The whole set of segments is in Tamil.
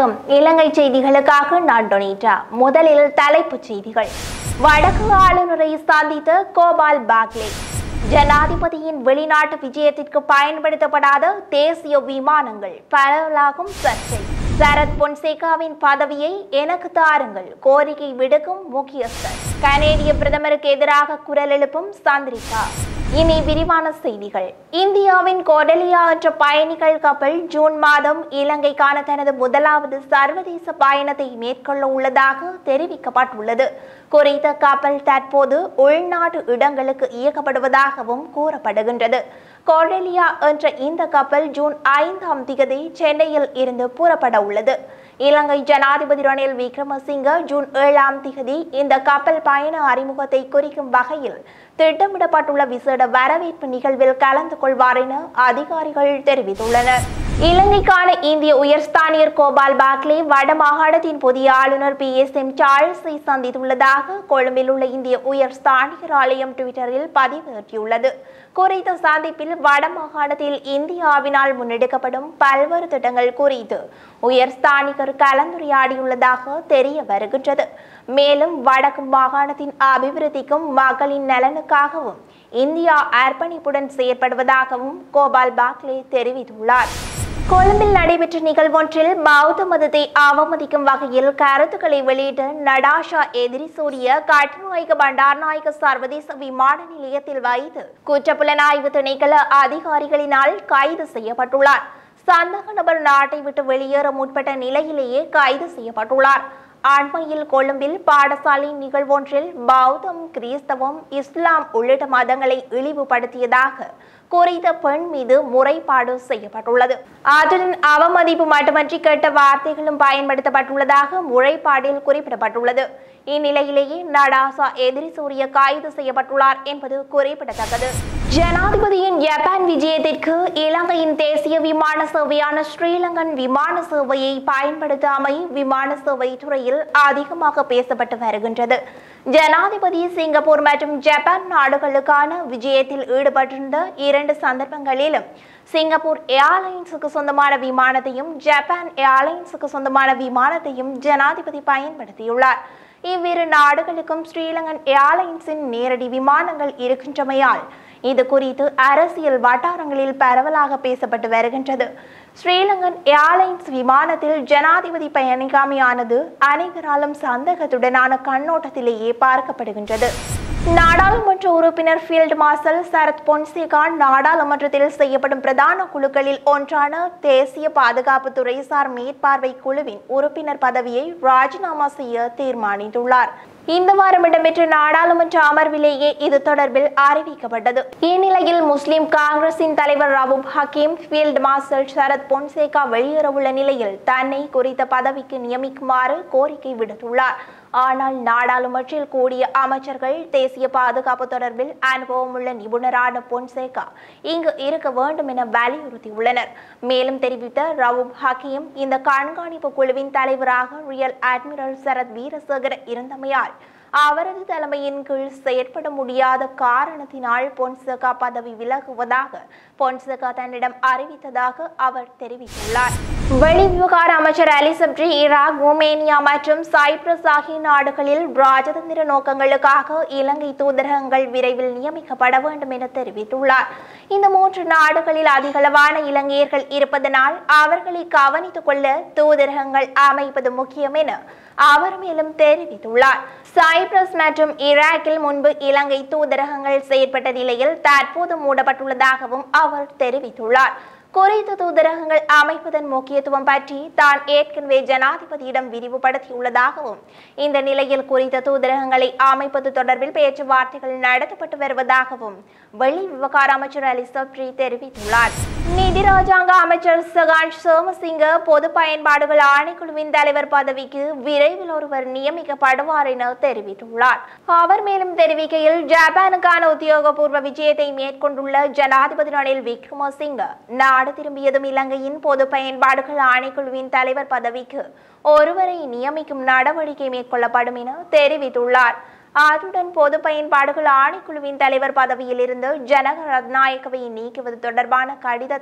வணக்கம். இலங்கை செய்திகளுக்காக நான் டொனிட்டா. முதலில் தலைப்புச் செய்திகள். வடக்கு ஆளுநரை சந்தித்த கோபால் பாக்லே. ஜனாதிபதியின் வெளிநாட்டு விஜயத்திற்கு பயன்படுத்தப்படாத தேசிய விமானங்கள் பரவலாகும் சர்ச்சை. சரத் பொன்சேகாவின் பதவியை எனக்கு தாருங்கள் கோரிக்கை விடுக்கும் முக்கியஸ்தர். கனேடிய பிரதமருக்கு எதிராக குரல் எழுப்பும் சந்திரிகா. இனி விரிவான செய்திகள். இந்தியாவின் கோடலியா என்ற பயணிகள் கப்பல் ஜூன் மாதம் இலங்கைக்கான தனது முதலாவது சர்வதேச பயணத்தை மேற்கொள்ள உள்ளதாக தெரிவிக்கப்பட்டுள்ளது. குறித்த கப்பல் தற்போது உள்நாட்டு இடங்களுக்கு இயக்கப்படுவதாகவும் கூறப்படுகின்றது. கோடலியா என்ற இந்த கப்பல் ஜூன் 5ஆம் தேதி சென்னையில் இருந்து புறப்பட உள்ளது. இலங்கை ஜனாதிபதி ரணில் விக்ரமசிங்க ஜூன் 7ஆம் தேதி இந்த கப்பல் பயண அறிமுகத்தை குறிக்கும் வகையில் திட்டமிடப்பட்டுள்ள விசேட வரவேற்பு நிகழ்வில் கலந்து கொள்வார் என அதிகாரிகள் தெரிவித்துள்ளனர். இலங்கைக்கான இந்திய உயர்ஸ்தானியர் கோபால் பாக்லே வடமாகாணத்தின் புதிய ஆளுநர் PSM சார்ல்ஸை சந்தித்துள்ளதாக கொழும்பில் உள்ள இந்திய உயர்ஸ்தானியர் ஆலயம் ட்விட்டரில் பதிவேற்றியுள்ளது. குறித்த சந்திப்பில் வடமாகாணத்தில் இந்தியாவினால் முன்னெடுக்கப்படும் பல்வேறு திட்டங்கள் குறித்து உயர்ஸ்தானிகர் கலந்துரையாடியுள்ளதாக தெரிய வருகின்றது. மேலும் வடக்கு மாகாணத்தின் அபிவிருத்திக்கும் மக்களின் நலனுக்காகவும் இந்தியா அர்ப்பணிப்புடன் செயற்படுவதாகவும் கோபால் பாக்லே தெரிவித்துள்ளார். கொழும்பில் நடைபெற்ற நிகழ்வொன்றில் பௌத்த மதத்தை அவமதிக்கும் வகையில் கருத்துக்களை வெளியிட்ட நடாஷா எதிரிசூரிய கட்டுநாயக்க பண்டார்நாயக்க சர்வதேச விமான நிலையத்தில் வைத்து குற்றப்புலனாய்வு திணைக்கள அதிகாரிகளினால் கைது செய்யப்பட்டுள்ளார். சந்தக நபர் நாட்டை விட்டு வெளியேற முற்பட்ட நிலையிலேயே கைது செய்யப்பட்டுள்ளார். அண்மையில் கொழும்பில் பாடசாலை நிகழ்வொன்றில் பௌத்தம், கிறிஸ்தவம், இஸ்லாம் உள்ளிட்ட மதங்களை இழிவுபடுத்தியதாக குறித்த பெண் மீது முறைப்பாடு செய்யப்பட்டுள்ளது. அதுடன் அவமதிப்பு மட்டுமன்றி கெட்ட வார்த்தைகளும் பயன்படுத்தப்பட்டுள்ளதாக முறைப்பாடில் குறிப்பிடப்பட்டுள்ளது. இந்நிலையிலேயே நடாசா எதிரிசூரிய கைது செய்யப்பட்டுள்ளார் என்பது குறிப்பிடத்தக்கது. ஜனாதிபதியின் ஜப்பான் விஜயத்திற்கு இலங்கையின் தேசிய விமான சேவையான ஸ்ரீலங்கன் விமான சேவையை பயன்படுத்தாமை விமான சேவை துறையில் அதிகமாக பேசப்பட்டு வருகின்றது. ஜனாதிபதி சிங்கப்பூர் மற்றும் ஜப்பான் நாடுகளுக்கான விஜயத்தில் ஈடுபட்டிருந்த 2 சந்தர்ப்பங்களிலும் சிங்கப்பூர் ஏர்லைன்ஸுக்கு சொந்தமான விமானத்தையும் ஜப்பான் ஏர்லைன்ஸுக்கு சொந்தமான விமானத்தையும் ஜனாதிபதி பயன்படுத்தியுள்ளார். இவ்விரு நாடுகளுக்கும் ஸ்ரீலங்கன் ஏர்லைன்ஸின் நேரடி விமானங்கள் இருக்கின்றமையால் இது குறித்து அரசியல் வட்டாரங்களில் பரவலாக பேசப்பட்டு வருகின்றது. ஸ்ரீலங்கன் ஏர்லைன்ஸ் விமானத்தில் ஜனாதிபதி பயணிக்காமையானது அனைவராலும் சந்தேகத்துடனான கண்ணோட்டத்திலேயே பார்க்கப்படுகின்றது. நாடாளுமன்ற உறுப்பினர் ஃபீல்ட் மார்ஷல் சரத் பொன்சேகா நாடாளுமன்றத்தில் செய்யப்படும் பிரதான குழுக்களில் ஒன்றான தேசிய பாதுகாப்பு துறைசார் மேற்பார்வை குழுவின் உறுப்பினர் பதவியை ராஜினாமா செய்ய தீர்மானித்துள்ளார். இந்த வாரம் இடம்பெற்ற நாடாளுமன்ற அமர்விலேயே இது தொடர்பில் அறிவிக்கப்பட்டது. இந்நிலையில் முஸ்லிம் காங்கிரசின் தலைவர் ரவூப் ஹக்கீம் ஃபீல்ட் மார்ஷல் சரத் பொன்சேகா வெளியேறவுள்ள நிலையில் தன்னை குறித்த பதவிக்கு நியமிக்குமாறு கோரிக்கை விடுத்துள்ளார். ஆனால் நாடாளுமன்றில் கூடிய அமைச்சர்கள் தேசிய பாதுகாப்பு தொடர்பில் அனுபவமுள்ள நிபுணரான பொன்சேகா இங்கு இருக்க வேண்டும் என வலியுறுத்தியுள்ளனர். மேலும் தெரிவித்த ரவூப் ஹக்கீம் இந்த கண்காணிப்பு குழுவின் தலைவராக ரியல் அட்மிரல் சரத் வீரசேகர இருந்தமையால் அவரது தலைமையின் கீழ் செயற்பட முடியாத காரணத்தினால் பொன்சேகா பதவி விலகுவதாக பொன்சேகா தன்னிடம் அறிவித்ததாக அவர் தெரிவித்துள்ளார். வெளிவிவகார அமைச்சர் அலி சப்ரி ஈராக், ருமேனியா மற்றும் சைப்ரஸ் ஆகிய நாடுகளில் ராஜதந்திர நோக்கங்களுக்காக இலங்கை தூதரகங்கள் விரைவில் நியமிக்கப்பட வேண்டும் என தெரிவித்துள்ளார். இந்த 3 நாடுகளில் அதிகளவான இலங்கையர்கள் இருப்பதனால் அவர்களை கவனித்துக் கொள்ள தூதரகங்கள் அமைப்பது முக்கியம் என அவர் மேலும் தெரிவித்துள்ளார். சைப்ரஸ் மற்றும் ஈராக்கில் முன்பு இலங்கை தூதரகங்கள் செயற்பட்ட நிலையில் தற்போது மூடப்பட்டுள்ளதாகவும் அவர் தெரிவித்துள்ளார். குறித்த தூதரகங்கள் அமைப்பதன் முக்கியத்துவம் பற்றி தான் ஏற்கனவே ஜனாதிபதியிடம் விரிவுபடுத்தியுள்ளதாகவும் இந்த நிலையில் குறித்த தூதரகங்களை அமைப்பது தொடர்பில் பேச்சுவார்த்தைகள் நடத்தப்பட்டு வருவதாகவும் வெளி விவகார அமைச்சர் அலி சப்ரி தெரிவித்துள்ளார். நிதி ராஜாங்க அமைச்சர் சகான் சோமசிங்க பொது பயன்பாடுகள் ஆணைக்குழுவின் தலைவர் பதவிக்கு விரைவில் ஒருவர் நியமிக்கப்படுவார் என தெரிவித்துள்ளார். அவர் மேலும் தெரிவிக்கையில் ஜப்பானுக்கான உத்தியோகபூர்வ விஜயத்தை மேற்கொண்டுள்ள ஜனாதிபதி ரணில் விக்ரமசிங்க நாடு திரும்பியதும் இலங்கையின் பொது பயன்பாடுகள் ஆணைக்குழுவின் தலைவர் பதவிக்கு ஒருவரை நியமிக்கும் நடவடிக்கை மேற்கொள்ளப்படும் என தெரிவித்துள்ளார். அதுடன் பொது பயன்பாடுகள் ஆணைக்குழுவின் தலைவர் பதவியில் இருந்து ஜனக ரத்நாயக்கவை நீக்குவது தொடர்பான கடிதத்தை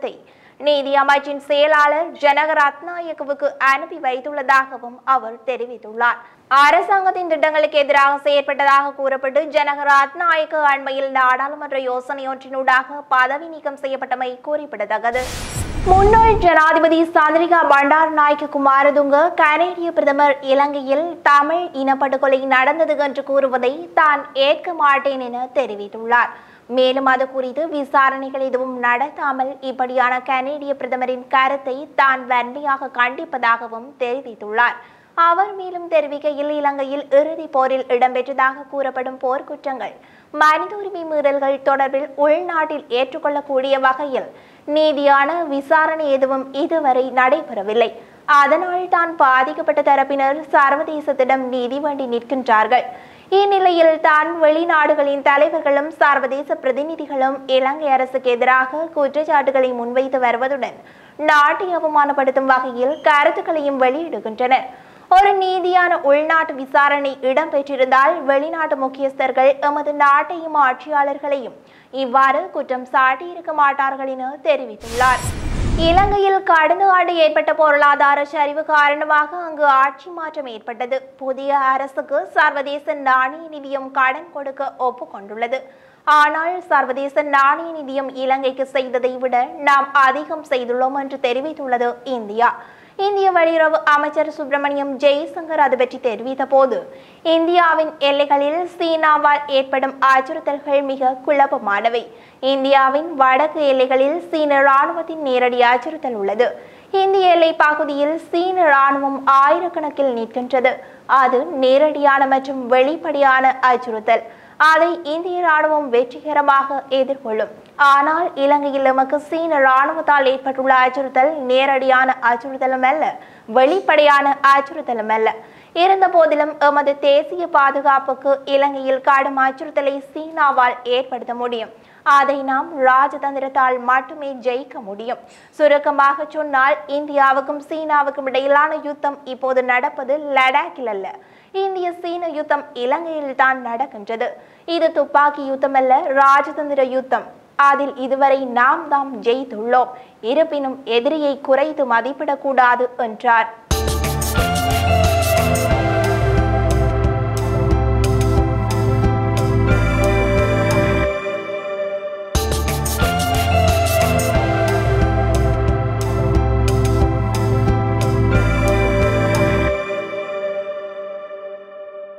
நீதி அமைச்சின் செயலாளர் ஜனக ரத்நாயக்கவுக்கு அனுப்பி வைத்துள்ளதாகவும் அவர் தெரிவித்துள்ளார். அரசாங்கத்தின் திட்டங்களுக்கு எதிராக செயற்பட்டதாக கூறப்பட்டு ஜனக ரத்நாயக்க அண்மையில் நாடாளுமன்ற யோசனையொன்றினூடாக பதவி நீக்கம் செய்யப்பட்டமை குறிப்பிடத்தக்கது. முன்னாள் ஜனாதிபதி சந்திரிகா பண்டாரநாயக்க குமாரதுங்க கனேடிய பிரதமர் இலங்கையில் தமிழ் இனப்படுகொலை நடந்தது என்று கூறுவதை தான் ஏற்க மாட்டேன் என தெரிவித்துள்ளார். மேலும் அது குறித்து விசாரணைகள் எதுவும் நடத்தாமல் இப்படியான கனேடிய பிரதமரின் கருத்தை தான் வன்மையாக கண்டிப்பதாகவும் தெரிவித்துள்ளார். அவர் மேலும் தெரிவிக்கையில் இலங்கையில் இறுதிப் போரில் இடம்பெற்றதாக கூறப்படும் போர்க்குற்றங்கள் மனித உரிமை மீறல்கள் தொடர்பில் உள்நாட்டில் ஏற்றுக்கொள்ளக்கூடிய வகையில் நீதியான விசாரணை எதுவும் இதுவரை நடைபெறவில்லை. அதனால் தான் பாதிக்கப்பட்ட தரப்பினர் சர்வதேசத்திடம் நீதி வேண்டி நிற்கின்றார்கள். இந்நிலையில் தான் வெளிநாடுகளின் தலைவர்களும் சர்வதேச பிரதிநிதிகளும் இலங்கை அரசுக்கு எதிராக குற்றச்சாட்டுகளை முன்வைத்து வருவதுடன் நாட்டை அவமானப்படுத்தும் வகையில் கருத்துக்களையும் வெளியிடுகின்றனர். ஒரு நீதியான உள்நாட்டு விசாரணை இடம்பெற்றிருந்தால் வெளிநாட்டு முக்கியஸ்தர்கள் எமது நாட்டையும் ஆட்சியாளர்களையும் இவ்வாறு குற்றம் சாட்டியிருக்க மாட்டார்கள் என தெரிவித்துள்ளார். இலங்கையில் கடந்த ஆண்டு ஏற்பட்ட பொருளாதார சரிவு காரணமாக அங்கு ஆட்சி மாற்றம் ஏற்பட்டது. புதிய அரசுக்கு சர்வதேச நாணய நிதியம் கடன் கொடுக்க ஒப்புக்கொண்டுள்ளது. ஆனால் சர்வதேச நாணய நிதியம் இலங்கைக்கு செய்ததை விட நாம் அதிகம் செய்துள்ளோம் என்று தெரிவித்துள்ளது இந்தியா. இந்திய வெளியுறவு அமைச்சர் சுப்பிரமணியம் ஜெய்சங்கர் அது பற்றி தெரிவித்த போது, இந்தியாவின் எல்லைகளில் சீனாவால் ஏற்படும் அச்சுறுத்தல்கள் மிக குழப்பமானவை. இந்தியாவின் வடக்கு எல்லைகளில் சீன இராணுவத்தின் நேரடி அச்சுறுத்தல் உள்ளது. இந்திய எல்லை பகுதியில் சீன இராணுவம் ஆயிரக்கணக்கில் நிற்கின்றது. அது நேரடியான மற்றும் வெளிப்படையான அச்சுறுத்தல். அதை இந்திய ராணுவம் வெற்றிகரமாக எதிர்கொள்ளும். ஆனால் இலங்கையில் நமக்கு சீன ராணுவத்தால் ஏற்பட்டுள்ள அச்சுறுத்தல் நேரடியான அச்சுறுத்தலும் அல்ல, வெளிப்படையான அச்சுறுத்தலும் அல்ல. இருந்த போதிலும் எமது தேசிய பாதுகாப்புக்கு இலங்கையில் கடும் அச்சுறுத்தலை சீனாவால் ஏற்படுத்த முடியும். அதை நாம் ராஜதந்திரத்தால் மட்டுமே ஜெயிக்க முடியும். சுருக்கமாக சொன்னால், இந்தியாவுக்கும் சீனாவுக்கும் இடையிலான யுத்தம் இப்போது நடப்பது லடாக்கில் அல்ல. இந்திய சீன யுத்தம் இலங்கையில் தான் நடக்கின்றது. இது துப்பாக்கி யுத்தம் அல்ல, ராஜதந்திர யுத்தம். அதில் இதுவரை நாம் தாம் ஜெயித்துள்ளோம். இருப்பினும் எதிரியை குறைத்து மதிப்பிடக்கூடாது என்றார்.